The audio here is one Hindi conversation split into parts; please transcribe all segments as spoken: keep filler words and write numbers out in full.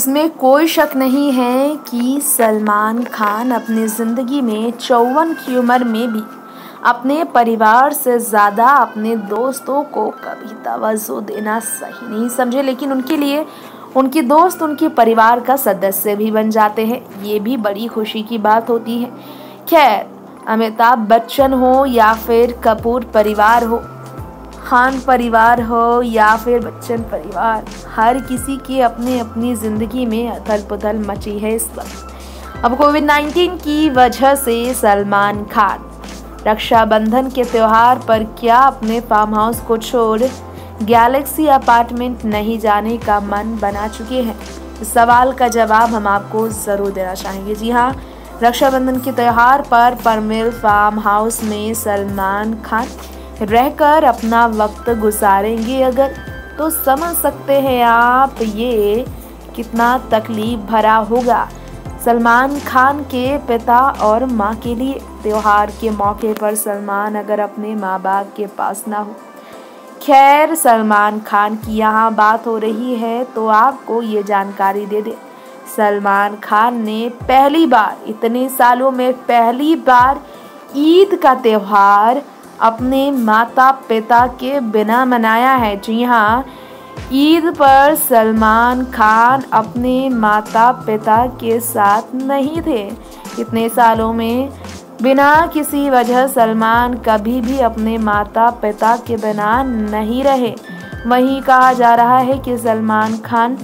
इसमें कोई शक नहीं है कि सलमान खान अपनी ज़िंदगी में चौवन की उम्र में भी अपने परिवार से ज़्यादा अपने दोस्तों को कभी तवज्जो देना सही नहीं समझे, लेकिन उनके लिए उनके दोस्त उनके परिवार का सदस्य भी बन जाते हैं। ये भी बड़ी खुशी की बात होती है। खैर, अमिताभ बच्चन हो या फिर कपूर परिवार हो, खान परिवार हो या फिर बच्चन परिवार, हर किसी की अपनी अपनी ज़िंदगी में अथल पुथल मची है इस वक्त। अब कोविड नाइन्टीन की वजह से सलमान खान रक्षाबंधन के त्यौहार पर क्या अपने फार्म हाउस को छोड़ गैलेक्सी अपार्टमेंट नहीं जाने का मन बना चुके हैं? इस सवाल का जवाब हम आपको ज़रूर देना चाहेंगे। जी हाँ, रक्षाबंधन के त्यौहार पर परमिल फार्म हाउस में सलमान खान रहकर अपना वक्त गुजारेंगे अगर, तो समझ सकते हैं आप ये कितना तकलीफ भरा होगा सलमान खान के पिता और माँ के लिए। त्योहार के मौके पर सलमान अगर अपने माँ बाप के पास ना हो। खैर, सलमान खान की यहाँ बात हो रही है तो आपको ये जानकारी दे दे, सलमान खान ने पहली बार इतने सालों में पहली बार ईद का त्यौहार अपने माता पिता के बिना मनाया है। जी हाँ, ईद पर सलमान खान अपने माता पिता के साथ नहीं थे। इतने सालों में बिना किसी वजह सलमान कभी भी अपने माता पिता के बिना नहीं रहे। वहीं कहा जा रहा है कि सलमान खान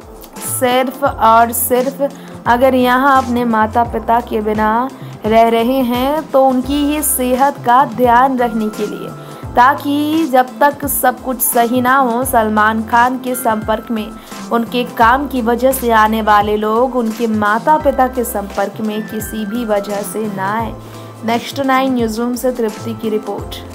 सिर्फ और सिर्फ अगर यहाँ अपने माता पिता के बिना रह रहे हैं तो उनकी ही सेहत का ध्यान रखने के लिए, ताकि जब तक सब कुछ सही ना हो सलमान खान के संपर्क में उनके काम की वजह से आने वाले लोग उनके माता पिता के संपर्क में किसी भी वजह से ना आए। नेक्स्ट नाइन न्यूज़ रूम से तृप्ति की रिपोर्ट।